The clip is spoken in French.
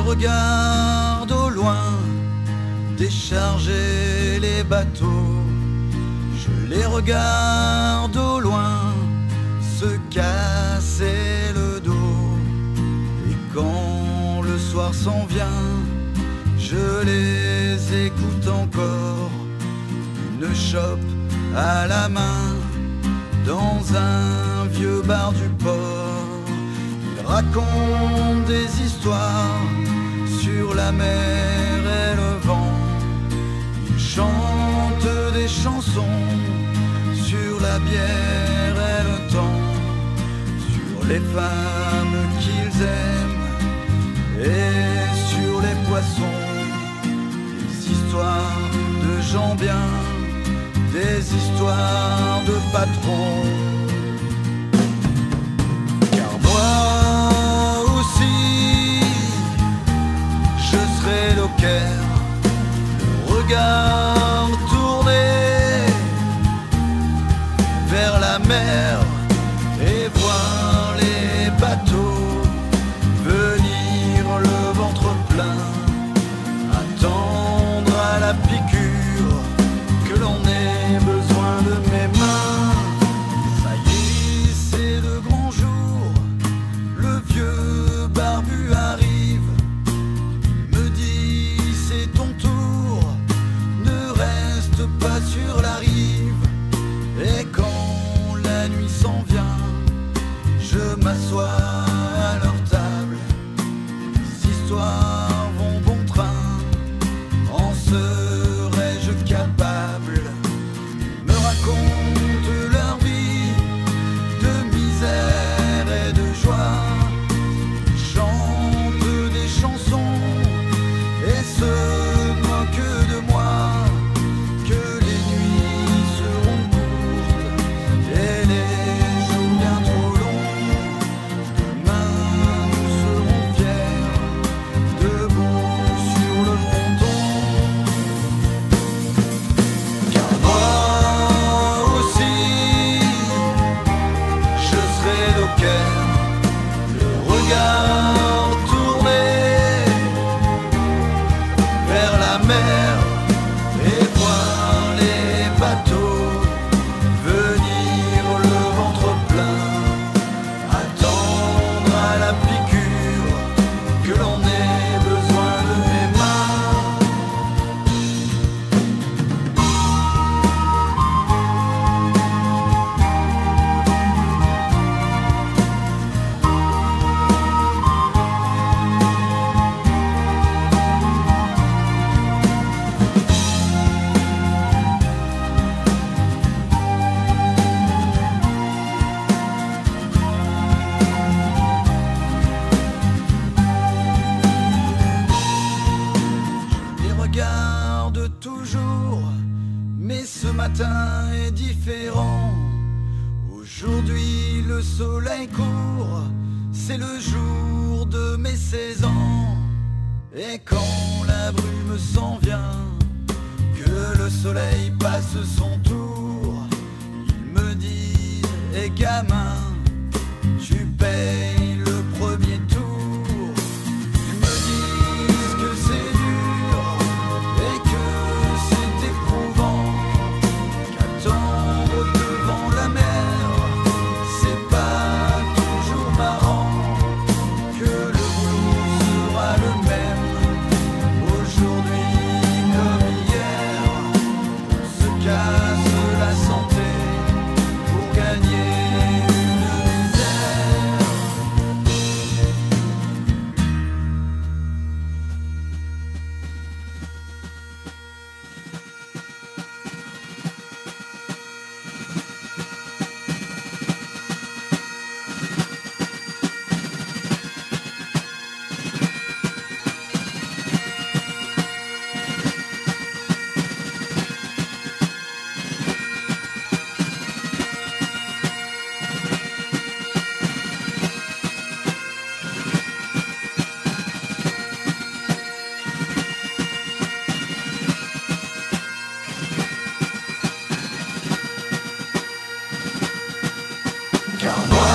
regarde au loin décharger les bateaux. Je les regarde au loin se casser le dos. Et quand le soir s'en vient, je les écoute encore. Une chope à la main dans un vieux bar du port. Ils racontent des histoires sur la mer et le vent. Ils chantent des chansons sur la bière et le temps, sur les femmes qu'ils aiment et sur les poissons. Des histoires de gens bien, des histoires de patrons. Car moi aussi, je serai docker, le regard tourné vers la mer et voir les bateaux venir le ventre plein, attendre à la piqûre que l'on ait besoin de mes mains. Ça y est, c'est le grand jour, le vieux barbu arrive. Il me dit c'est ton tour, ne reste pas sur la rive. Et quand la nuit s'en vient, je m'assois à leur table. Les histoires vont bon train, en serais-je capable? Ils me racontent leur vie de misère et de joie. Ils chantent des chansons et se moquent de moi. Que les nuits seront courtes et les jours bien trop longs. Demain nous serons fiers, debout sur le ponton. Car moi aussi, je serai docker, le regard tourné vers la mer et voir les bateaux venir le ventre plein, attendre à la piqûre que l'on ait besoin de mes mains. Je les regarde toujours, mais ce matin est différent. Aujourd'hui le soleil court, c'est le jour de mes 16 ans. Et quand la brume s'en vient, que le soleil passe son tour, ils me disent, hé gamin, tu payes le premier tour. Ils me disent que c'est dur et que c'est éprouvant, qu'attendre devant la mer, c'est pas toujours marrant, que le boulot sera le même aujourd'hui comme hier. On se casse la santé pour gagner une misère. Car moi